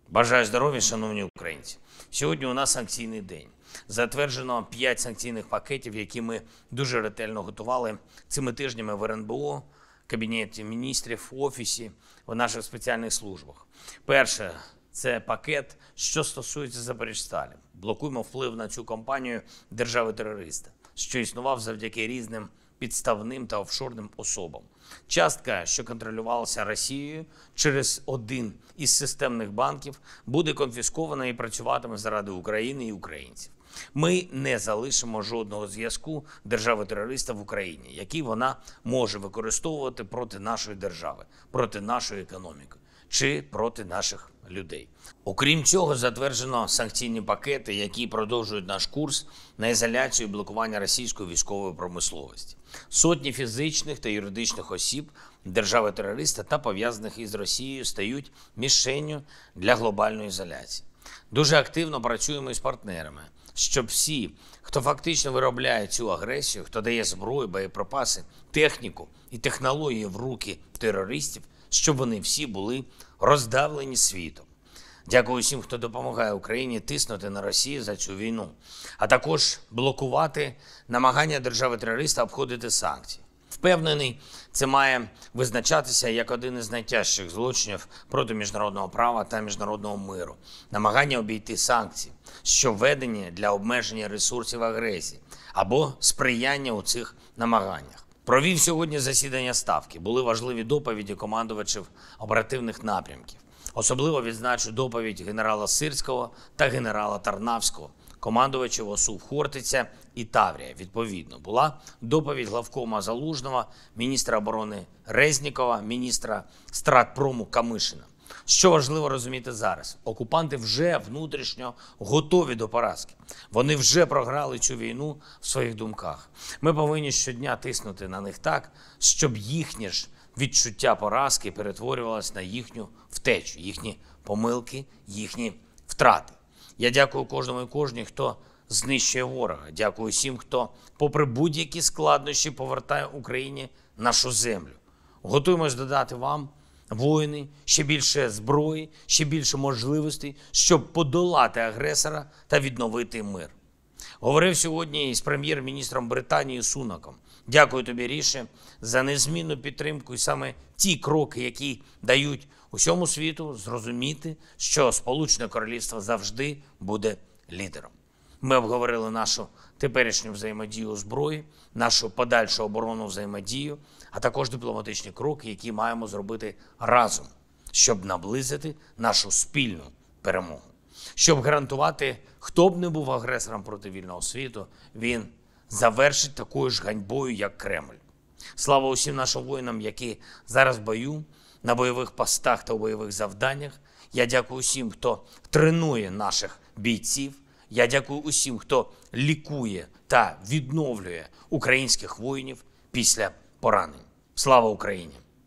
Бажаю здоров'я, шановні українці. Сьогодні у нас санкційний день. Затверджено 5 санкційних пакетів, які ми дуже ретельно готували цими тижнями в РНБО, Кабінеті міністрів, Офісі, в наших спеціальних службах. Перше – це пакет, що стосується Запоріжсталі. Блокуємо вплив на цю компанію держави-терориста, що існував завдяки різним підставним та офшорним особам. Частка, що контролювалася Росією через один із системних банків, буде конфіскована і працюватиме заради України і українців. Ми не залишимо жодного зв'язку держави-терориста в Україні, який вона може використовувати проти нашої держави, проти нашої економіки чи проти наших людей. Окрім цього, затверджено санкційні пакети, які продовжують наш курс на ізоляцію і блокування російської військової промисловості. Сотні фізичних та юридичних осіб держави-терориста та пов'язаних із Росією стають мішенню для глобальної ізоляції. Дуже активно працюємо із партнерами, щоб всі, хто фактично виробляє цю агресію, хто дає зброю, боєприпаси, техніку і технології в руки терористів, щоб вони всі були роздавлені світом. Дякую всім, хто допомагає Україні тиснути на Росію за цю війну, а також блокувати намагання держави-терориста обходити санкції. Впевнений, це має визначатися як один із найтяжчих злочинів проти міжнародного права та міжнародного миру. Намагання обійти санкції, що введені для обмеження ресурсів агресії або сприяння у цих намаганнях. Провів сьогодні засідання Ставки. Були важливі доповіді командувачів оперативних напрямків. Особливо відзначу доповідь генерала Сирського та генерала Тарнавського, командувачів ОСУ Хортиця і Таврія. Відповідно, була доповідь главкома Залужного, міністра оборони Резнікова, міністра Стратпрому Камишина. Що важливо розуміти зараз? Окупанти вже внутрішньо готові до поразки. Вони вже програли цю війну в своїх думках. Ми повинні щодня тиснути на них так, щоб їхнє ж відчуття поразки перетворювалося на їхню втечу, їхні помилки, їхні втрати. Я дякую кожному і кожній, хто знищує ворога. Дякую всім, хто, попри будь-які складнощі, повертає Україні нашу землю. Готуємось додати вам, воїни, ще більше зброї, ще більше можливостей, щоб подолати агресора та відновити мир. Говорив сьогодні із прем'єр-міністром Британії Сунаком. Дякую тобі, Ріше, за незмінну підтримку і саме ті кроки, які дають усьому світу зрозуміти, що Сполучене Королівство завжди буде лідером. Ми обговорили нашу теперішню взаємодію у зброї, нашу подальшу оборонну взаємодію, а також дипломатичні кроки, які маємо зробити разом, щоб наблизити нашу спільну перемогу. Щоб гарантувати, хто б не був агресором проти вільного світу, він завершить такою ж ганьбою, як Кремль. Слава усім нашим воїнам, які зараз в бою, на бойових постах та у бойових завданнях. Я дякую усім, хто тренує наших бійців. Я дякую усім, хто лікує та відновлює українських воїнів після поранень. Слава Україні!